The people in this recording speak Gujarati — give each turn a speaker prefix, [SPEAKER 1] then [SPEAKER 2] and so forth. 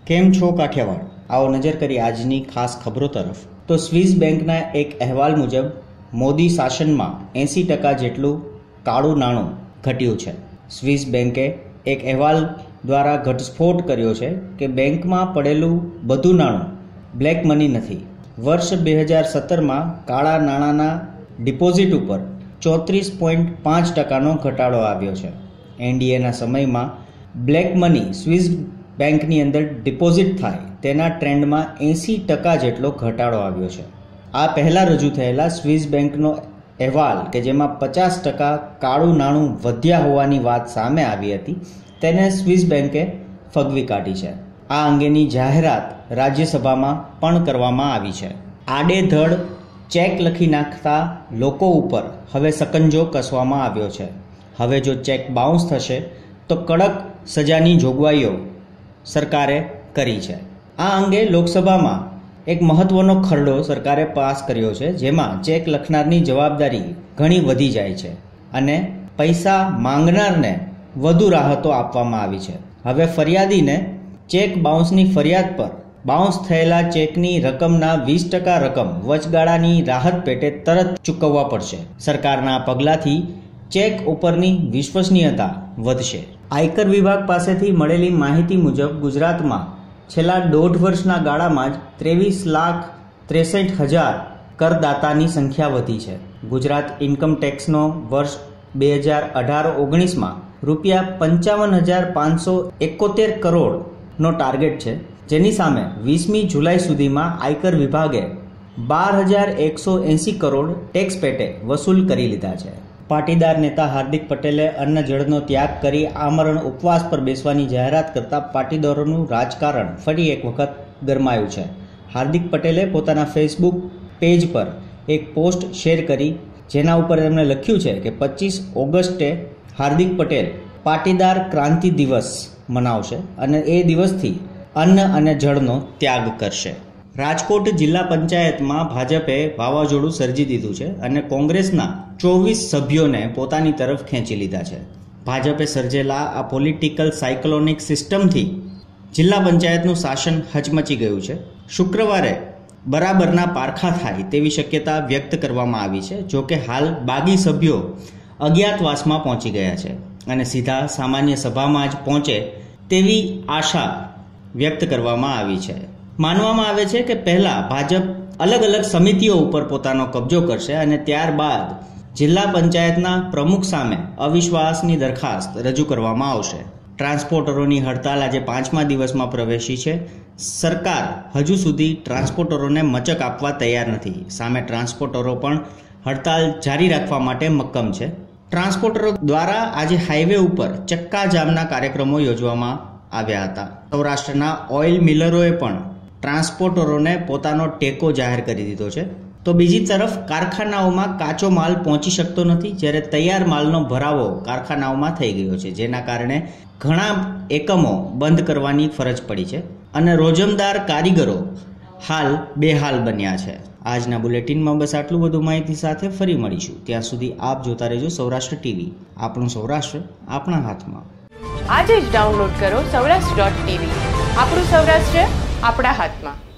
[SPEAKER 1] કેમ છો કાઠિયાવાડ? આવો નજર કરી આજની ખાસ ખબરો તરફ। તો સ્વિસ બેંકના એક અહેવાલ મુજબ મોદી શાસનમાં 80% જેટલું કાળું નાણું ઘટ્યું છે। સ્વિસ બેંકે એક અહેવાલ દ્વારા ઘટસ્ફોટ કર્યો છે કે બેંકમાં પડેલું બધું નાણું બ્લેક મની નથી। વર્ષ 2017માં કાળા નાણાંના ડિપોઝિટ ઉપર 34.5%નો ઘટાડો આવ્યો છે। એનડીએના સમયમાં બ્લેક મની સ્વિસ બેંકની અંદર ડિપોઝિટ થાય તેના ટ્રેન્ડમાં 80% જેટલો ઘટાડો આવ્યો છે। આ પહેલાં રજૂ થયેલા સ્વિસ બેંકનો અહેવાલ કે જેમાં 50% કાળું નાણું વધ્યા હોવાની વાત સામે આવી હતી તેને સ્વિસ બેંકે ફગવી કાઢી છે। આ અંગેની જાહેરાત રાજ્યસભામાં પણ કરવામાં આવી છે। આડેધડ ચેક લખી નાખતા લોકો ઉપર હવે સકંજો કસવામાં આવ્યો છે। હવે જો ચેક બાઉન્સ થશે તો કડક સજાની જોગવાઈઓ સરકારે કરી છે। આ અંગે લોકસભામાં એક મહત્વનો ખરડો સરકારે પાસ કર્યો છે જેમાં ચેક લખનારની જવાબદારી ઘણી વધી જાય છે અને પૈસા માંગનારને વધુ રાહતો આપવામાં આવી છે। હવે ફરિયાદીને ચેક બાઉન્સની ફરિયાદ પર બાઉન્સ થયેલા ચેકની રકમના 20% રકમ વચગાળાની રાહત પેટે તરત ચૂકવવા પડશે। સરકારના આ પગલાંથી ચેક ઉપરની વિશ્વસનીયતા વધશે। આયકર વિભાગ પાસેથી મળેલી માહિતી મુજબ ગુજરાતમાં છેલ્લા 1.5 વર્ષના ગાળામાં જ 23,63,000 કરદાતાની સંખ્યા વધી છે। ગુજરાત ઇન્કમ ટેક્સનો વર્ષ 2018-19માં ₹55,571 કરોડનો ટાર્ગેટ છે, જેની સામે 20મી જુલાઈ સુધીમાં આયકર વિભાગે 12,180 કરોડ ટેક્સ પેટે વસૂલ કરી લીધા છે। પાટીદાર નેતા હાર્દિક પટેલે અન્ન જળનો ત્યાગ કરી આમરણ ઉપવાસ પર બેસવાની જાહેરાત કરતા પાટીદારોનું રાજકારણ ફરી એક વખત ગરમાયું છે। હાર્દિક પટેલે પોતાના ફેસબુક પેજ પર એક પોસ્ટ શેર કરી જેના ઉપર તેમણે લખ્યું છે કે 25 ઓગસ્ટે હાર્દિક પટેલ પાટીદાર ક્રાંતિ દિવસ મનાવશે અને એ દિવસથી અન્ન અને જળનો ત્યાગ કરશે। રાજકોટ જિલ્લા પંચાયતમાં ભાજપે વાવાઝોડું સર્જી દીધું છે અને કોંગ્રેસના 24 સભ્યોને પોતાની તરફ ખેંચી લીધા છે। ભાજપે સર્જેલા આ પોલિટિકલ સાયક્લોનિક સિસ્ટમથી જિલ્લા પંચાયતનું શાસન હચમચી ગયું છે। શુક્રવારે બરાબરના પારખા થાય તેવી શક્યતા વ્યક્ત કરવામાં આવી છે। જોકે હાલ બાગી સભ્યો અજ્ઞાતવાસમાં પહોંચી ગયા છે અને સીધા સામાન્ય સભામાં જ પહોંચે તેવી આશા વ્યક્ત કરવામાં આવી છે। માનવામાં આવે છે કે પહેલાં ભાજપ અલગ અલગ સમિતિઓ ઉપર પોતાનો કબજો કરશે અને ત્યારબાદ જિલ્લા પંચાયતના પ્રમુખ સામે અવિશ્વાસની દરખાસ્ત રજૂ કરવામાં આવશે। ટ્રાન્સપોર્ટરોની હડતાલ આજે 5મા દિવસમાં પ્રવેશી છે। સરકાર હજુ સુધી ટ્રાન્સપોર્ટરોને મચક આપવા તૈયાર નથી। સામે ટ્રાન્સપોર્ટરો પણ હડતાલ જારી રાખવા માટે મક્કમ છે। ટ્રાન્સપોર્ટરો દ્વારા આજે હાઈવે ઉપર ચક્કાજામના કાર્યક્રમો યોજવામાં આવ્યા હતા। સૌરાષ્ટ્રના ઓઇલ મિલરોએ પણ ટ્રાન્સપોર્ટરોને પોતાનો ટેકો જાહેર કરી દીધો છે। તો બીજી તરફ કારખાનાઓમાં કાચો માલ પહોંચી શકતો નથી, જ્યારે તૈયાર માલનો ભરાવો કારખાનાઓમાં થઈ ગયો છે, જેના કારણે ઘણા એકમો બંધ કરવાની ફરજ પડી છે અને રોજમદાર કારીગરો હાલ બેહાલ બન્યા છે। આજના બુલેટિનમાં બસ આટલું। વધુ માહિતી સાથે ફરી મળીશું। ત્યાં સુધી આપ જોતા રહેજો સૌરાષ્ટ્ર ટીવી। આપણું સૌરાષ્ટ્ર આપણા હાથમાં।
[SPEAKER 2] આજે જ ડાઉનલોડ કરો સૌરાષ્ટ્ર.tv। આપણું સૌરાષ્ટ્ર આપણા હાથમાં।